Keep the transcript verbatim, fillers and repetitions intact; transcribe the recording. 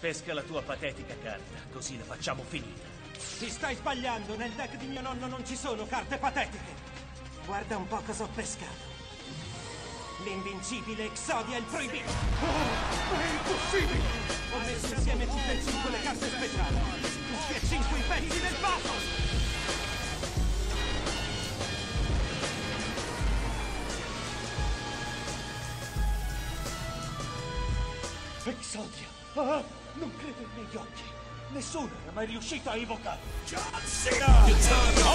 Pesca la tua patetica carta, così la facciamo finita. Ti stai sbagliando, nel deck di mio nonno non ci sono carte patetiche. Guarda un po' cosa ho pescato. L'invincibile Exodia il proibito. Oh, è impossibile! Ho messo insieme tutte e cinque le carte speciali. Tutti e cinque i pezzi del puzzle. Exodia! Ah, non credo ai miei occhi! Nessuno era mai riuscito a evocare! John Cena!